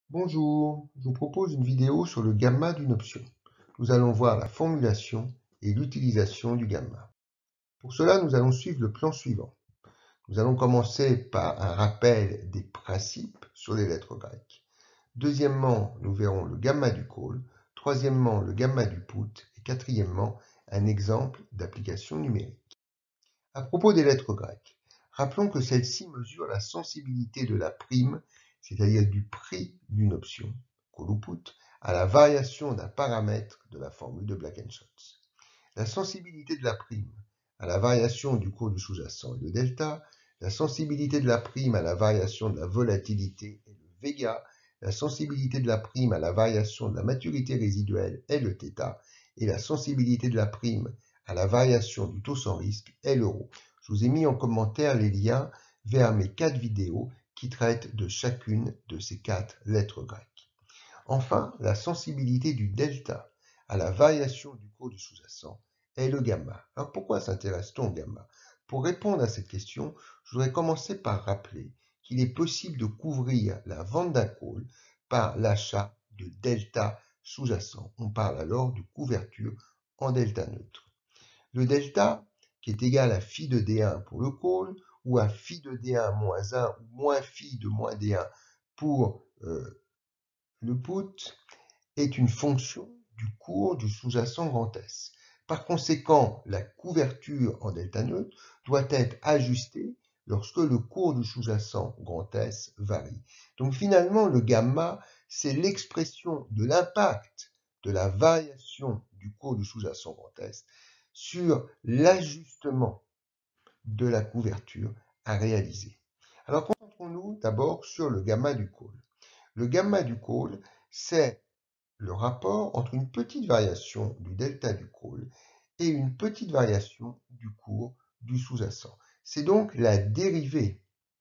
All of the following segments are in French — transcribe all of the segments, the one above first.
Bonjour, je vous propose une vidéo sur le gamma d'une option. Nous allons voir la formulation et l'utilisation du gamma. Pour cela, nous allons suivre le plan suivant. Nous allons commencer par un rappel des principes sur les lettres grecques. Deuxièmement, nous verrons le gamma du call. Troisièmement, le gamma du put. Et quatrièmement, un exemple d'application numérique. À propos des lettres grecques, rappelons que celles-ci mesurent la sensibilité de la prime, c'est-à-dire du prix d'une option, call ou put, à la variation d'un paramètre de la formule de Black-Scholes. La sensibilité de la prime à la variation du cours du sous-jacent est le delta, la sensibilité de la prime à la variation de la volatilité est le vega, la sensibilité de la prime à la variation de la maturité résiduelle est le θ, et la sensibilité de la prime à la variation du taux sans risque est l'euro. Je vous ai mis en commentaire les liens vers mes 4 vidéos qui traitent de chacune de ces 4 lettres grecques. Enfin, la sensibilité du delta à la variation du cours du sous-jacent est le gamma. Alors pourquoi s'intéresse-t-on au gamma? Pour répondre à cette question, je voudrais commencer par rappeler qu'il est possible de couvrir la vente d'un call par l'achat de delta sous-jacent. On parle alors de couverture en delta neutre. Le delta, qui est égal à phi de D1 pour le call, ou à phi de D1 moins 1, ou moins phi de moins D1 pour le put, est une fonction du cours du sous-jacent grand S. Par conséquent, la couverture en delta neutre doit être ajustée lorsque le cours du sous-jacent grand S varie. Donc finalement, le gamma, c'est l'expression de l'impact de la variation du cours du sous-jacent grand S sur l'ajustement de la couverture à réaliser. Alors concentrons-nous d'abord sur le gamma du call. Le gamma du call, c'est le rapport entre une petite variation du delta du call et une petite variation du cours du sous-jacent. C'est donc la dérivée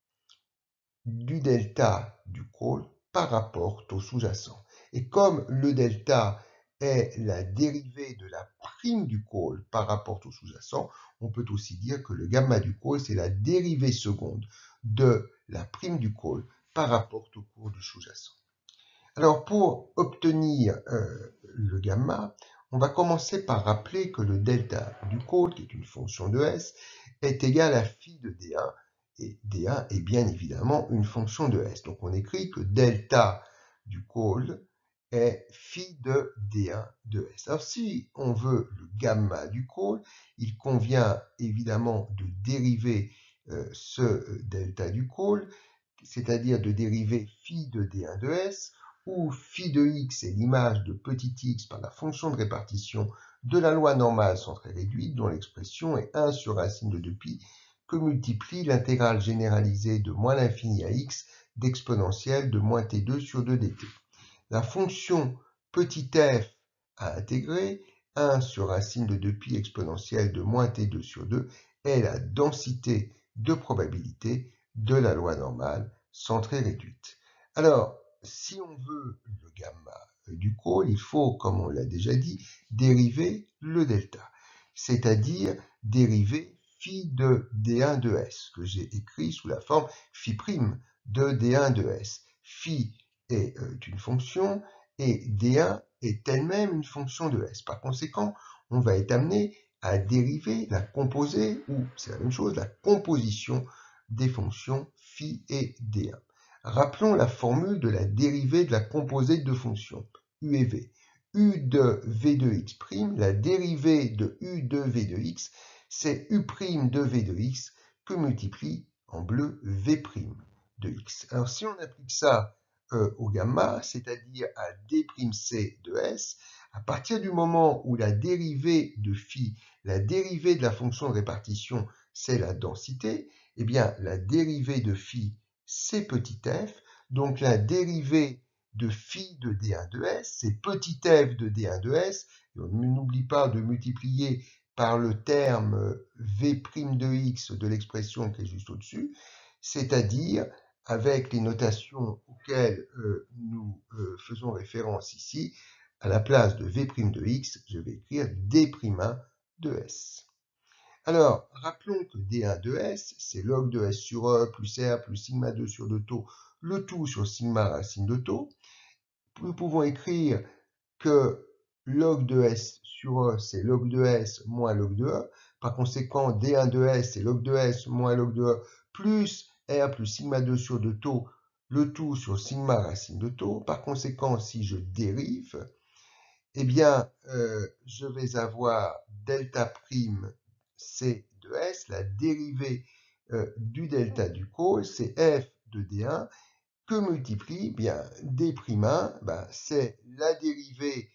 du delta du call par rapport au sous-jacent. Et comme le delta est la dérivée de la prime du call par rapport au sous-jacent, on peut aussi dire que le gamma du call, c'est la dérivée seconde de la prime du call par rapport au cours du sous-jacent. Alors pour obtenir le gamma, on va commencer par rappeler que le delta du call, qui est une fonction de S, est égal à phi de D1, et D1 est bien évidemment une fonction de S. Donc on écrit que delta du call est phi de D1 de S. Alors si on veut le gamma du call, il convient évidemment de dériver ce delta du call, c'est-à-dire de dériver phi de D1 de S, où phi de x est l'image de petit x par la fonction de répartition de la loi normale centrée réduite, dont l'expression est 1 sur racine de 2pi, que multiplie l'intégrale généralisée de moins l'infini à x d'exponentielle de moins t2 sur 2 dt. La fonction petit f à intégrer, 1 sur racine de 2pi exponentielle de moins t2 sur 2, est la densité de probabilité de la loi normale centrée réduite. Alors, si on veut le gamma du call, il faut, comme on l'a déjà dit, dériver le delta, c'est-à-dire dériver phi de D1 de S, que j'ai écrit sous la forme phi' de D1 de S. Phi est une fonction et D1 est elle-même une fonction de S. Par conséquent, on va être amené à dériver la composée, ou c'est la même chose, la composition des fonctions phi et D1. Rappelons la formule de la dérivée de la composée de deux fonctions, u et v. U de v de x', la dérivée de u de v de x, c'est u' de v de x que multiplie en bleu v' de x. Alors si on applique ça au gamma, c'est-à-dire à d'c de s, à partir du moment où la dérivée de phi, la dérivée de la fonction de répartition, c'est la densité, eh bien la dérivée de phi, c'est petit f, donc la dérivée de phi de D1 de S, c'est petit f de D1 de S, et on n'oublie pas de multiplier par le terme v' de x de l'expression qui est juste au-dessus, c'est-à-dire avec les notations auxquelles nous faisons référence ici, à la place de v' de x, je vais écrire d'1 de s. Alors, rappelons que D1 de S, c'est log de S sur E plus R plus sigma 2 sur 2 taux, le tout sur sigma racine de taux. Nous pouvons écrire que log de S sur E, c'est log de S moins log de E. Par conséquent, D1 de S, c'est log de S moins log de E, plus R plus sigma 2 sur 2 taux, le tout sur sigma racine de taux. Par conséquent, si je dérive, eh bien, je vais avoir delta prime C de S, la dérivée du delta du col, c'est F de D1, que multiplie bien D'1, c'est la dérivée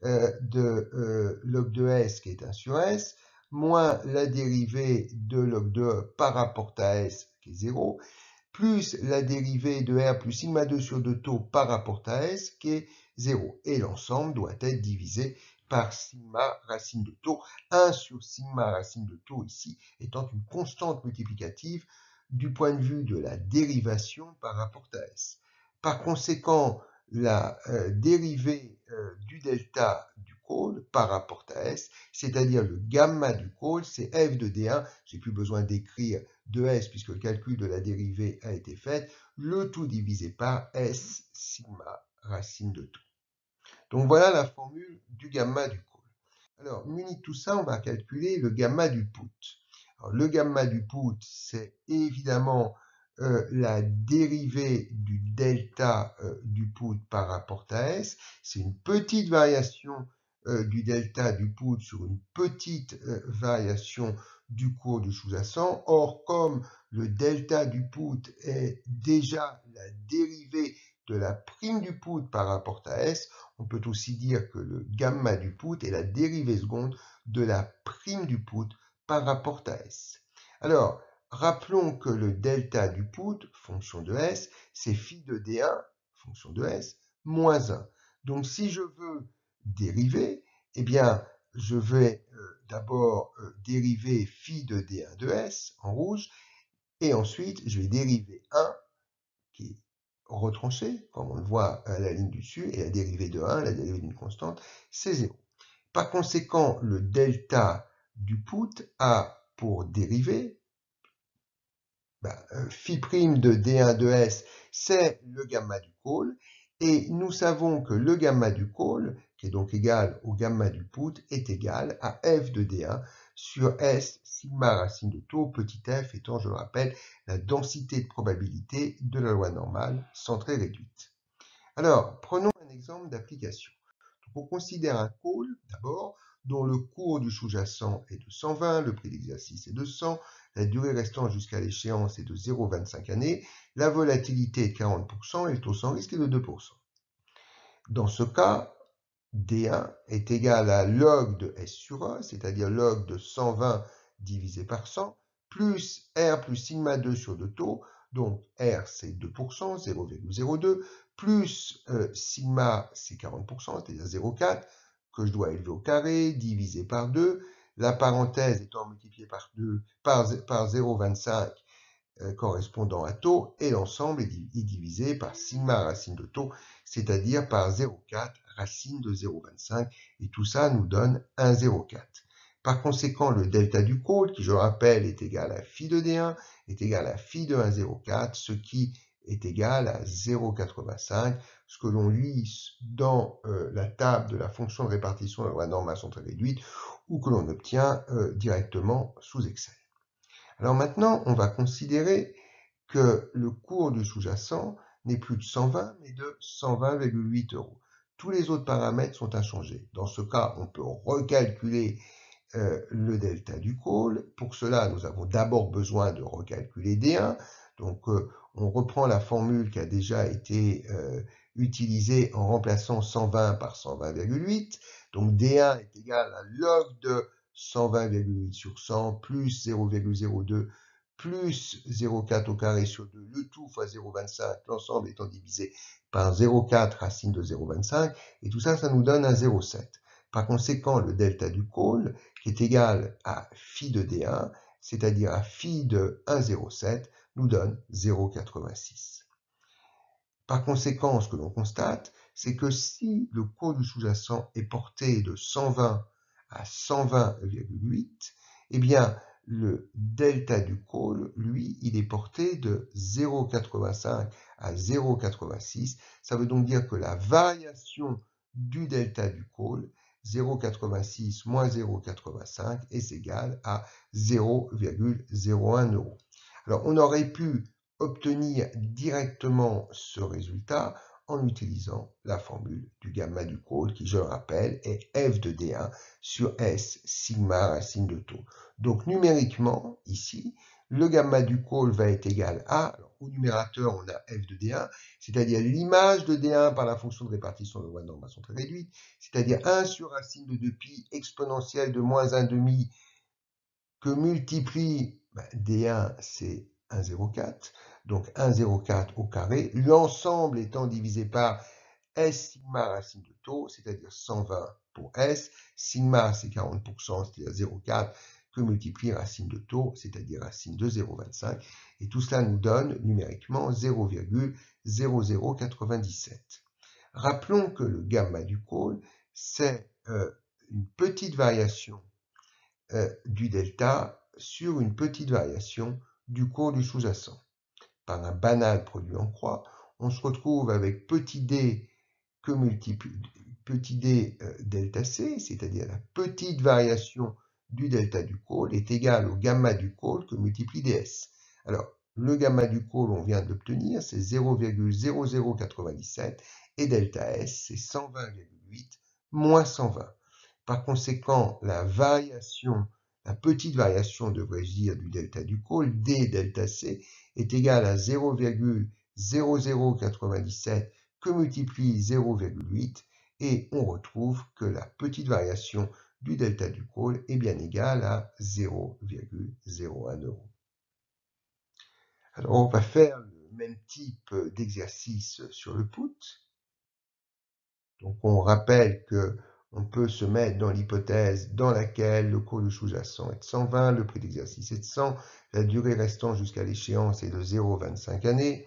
de log de S qui est 1 sur S, moins la dérivée de log de E par rapport à S qui est 0, plus la dérivée de R plus sigma 2 sur 2 taux par rapport à S qui est 0. Et l'ensemble doit être divisé par sigma racine de taux, 1 sur sigma racine de taux ici étant une constante multiplicative du point de vue de la dérivation par rapport à S. Par conséquent, la dérivée du delta du col par rapport à S, c'est-à-dire le gamma du col, c'est f de D1, j'ai plus besoin d'écrire de S puisque le calcul de la dérivée a été fait, le tout divisé par S sigma racine de taux. Donc voilà la formule du gamma du col. Alors, muni de tout ça, on va calculer le gamma du put. Alors, le gamma du put, c'est évidemment la dérivée du delta du put par rapport à S. C'est une petite variation du delta du put sur une petite variation du cours du sous-jacent. Or, comme le delta du put est déjà la dérivée de la prime du put par rapport à S, on peut aussi dire que le gamma du put est la dérivée seconde de la prime du put par rapport à S. Alors, rappelons que le delta du put, fonction de S, c'est phi de D1, fonction de S, moins 1. Donc, si je veux dériver, eh bien, je vais d'abord dériver phi de D1 de S, en rouge, et ensuite, je vais dériver 1, qui est retranché, comme on le voit à la ligne du dessus, et la dérivée de 1, la dérivée d'une constante, c'est 0. Par conséquent, le delta du put a pour dérivée phi prime de D1 de S, c'est le gamma du col, et nous savons que le gamma du col, qui est donc égal au gamma du put, est égal à f de D1 sur S sigma racine de taux, petit f étant, je le rappelle, la densité de probabilité de la loi normale centrée réduite. Alors, prenons un exemple d'application. On considère un call, d'abord, dont le cours du sous-jacent est de 120, le prix d'exercice est de 100, la durée restant jusqu'à l'échéance est de 0,25 années, la volatilité est de 40% et le taux sans risque est de 2%. Dans ce cas, D1 est égal à log de S sur E, c'est-à-dire log de 120 divisé par 100, plus R plus sigma 2 sur 2 taux, donc R c'est 2%, 0,02, plus sigma c'est 40%, c'est-à-dire 0,4, que je dois élever au carré, divisé par 2, la parenthèse étant multipliée par 2 par 0,25 correspondant à taux, et l'ensemble est divisé par sigma racine de taux, c'est-à-dire par 0,4 racine de 0,25, et tout ça nous donne 1,04. Par conséquent, le delta du col, qui je rappelle est égal à phi de D1, est égal à phi de 1,04, ce qui est égal à 0,85, ce que l'on lit dans la table de la fonction de répartition de la loi normale centrée réduite, ou que l'on obtient directement sous Excel. Alors maintenant, on va considérer que le cours du sous-jacent n'est plus de 120, mais de 120,8 €. Tous les autres paramètres sont inchangés. Dans ce cas, on peut recalculer le delta du call. Pour cela, nous avons d'abord besoin de recalculer D1. Donc, on reprend la formule qui a déjà été utilisée en remplaçant 120 par 120,8. Donc, D1 est égal à log de 120,8 sur 100 plus 0,02 plus 0,4 au carré sur 2, le tout fois 0,25, l'ensemble étant divisé par 0,4 racine de 0,25, et tout ça, ça nous donne un 0,7. Par conséquent, le delta du call, qui est égal à phi de D1, c'est-à-dire à phi de 1,07, nous donne 0,86. Par conséquent, ce que l'on constate, c'est que si le cours du sous-jacent est porté de 120 à 120,8, eh bien, le delta du call, lui, il est porté de 0,85 à 0,86. Ça veut donc dire que la variation du delta du call, 0,86 moins 0,85 est égal à 0,01 €. Alors, on aurait pu obtenir directement ce résultat en utilisant la formule du gamma du call qui, je le rappelle, est f de D1 sur S sigma racine de taux. Donc numériquement, ici, le gamma du call va être égal à, alors, au numérateur, on a f de D1, c'est-à-dire l'image de D1 par la fonction de répartition de loi de normation très réduite, c'est-à-dire 1 sur racine de 2pi exponentielle de moins 1 demi que multiplie, D1 c'est 1,04, donc 1,04 au carré, l'ensemble étant divisé par S sigma racine de taux, c'est-à-dire 120 pour S, sigma c'est 40%, c'est-à-dire 0,4, que multiplie racine de taux, c'est-à-dire racine de 0,25, et tout cela nous donne numériquement 0,0097. Rappelons que le gamma du call, c'est une petite variation du delta sur une petite variation du cours du sous-jacent. Par un banal produit en croix, on se retrouve avec petit d que multiplie petit d delta c, c'est-à-dire la petite variation du delta du call est égale au gamma du call que multiplie ds. Alors, le gamma du call, on vient de l'obtenir, c'est 0,0097 et delta s, c'est 120,8 moins 120. Par conséquent, la petite variation, devrais-je dire, du delta du call, d delta c, est égale à 0,0097 que multiplie 0,8 et on retrouve que la petite variation du delta du call est bien égale à 0,01 €. Alors on va faire le même type d'exercice sur le put. Donc on rappelle que on peut se mettre dans l'hypothèse dans laquelle le cours du sous-jacent est de 120, le prix d'exercice est de 100, la durée restant jusqu'à l'échéance est de 0,25 années,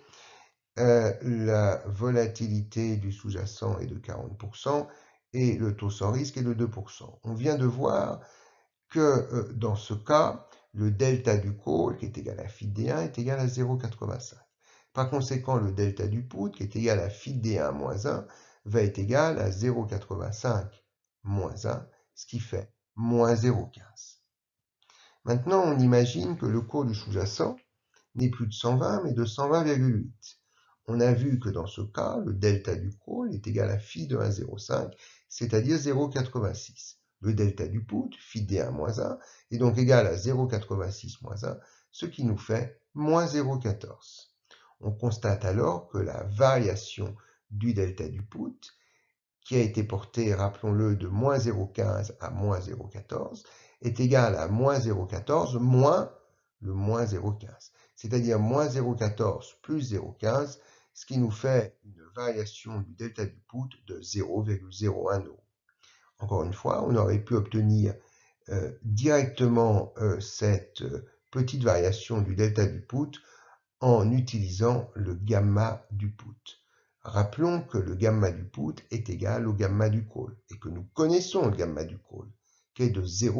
la volatilité du sous-jacent est de 40% et le taux sans risque est de 2%. On vient de voir que dans ce cas, le delta du call, qui est égal à phi D1, est égal à 0,85. Par conséquent, le delta du put, qui est égal à phi D1 moins 1, va être égal à 0,85 moins 1, ce qui fait moins 0,15. Maintenant, on imagine que le cours du sous-jacent n'est plus de 120, mais de 120,8. On a vu que dans ce cas, le delta du call est égal à phi de 1,05, c'est-à-dire 0,86. Le delta du put, phi D1 moins 1, est donc égal à 0,86 moins 1, ce qui nous fait moins 0,14. On constate alors que la variation du delta du put, qui a été portée, rappelons-le, de moins 0,15 à moins 0,14, est égale à moins 0,14 moins le moins 0,15, c'est-à-dire moins 0,14 plus 0,15, ce qui nous fait une variation du delta du put de 0,01 €. Encore une fois, on aurait pu obtenir directement cette petite variation du delta du put en utilisant le gamma du put. Rappelons que le gamma du put est égal au gamma du call et que nous connaissons le gamma du call, qui est de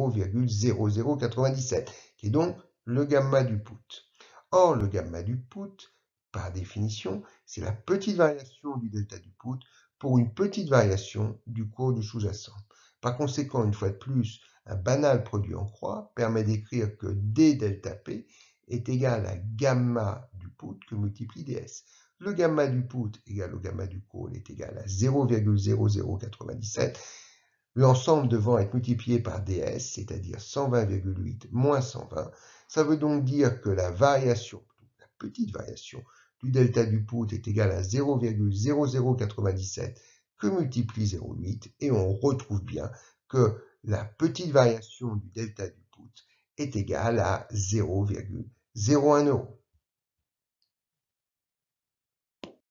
0,0097, qui est donc le gamma du put. Or, le gamma du put, par définition, c'est la petite variation du delta du put pour une petite variation du cours du sous-jacent. Par conséquent, une fois de plus, un banal produit en croix permet d'écrire que d delta p est égal à gamma du put que multiplie ds. Le gamma du put égal au gamma du call est égal à 0,0097, l'ensemble devant être multiplié par ds, c'est-à-dire 120,8 moins 120. Ça veut donc dire que la variation, la petite variation du delta du put est égale à 0,0097 que multiplie 0,8 et on retrouve bien que la petite variation du delta du put est égale à 0,01 €.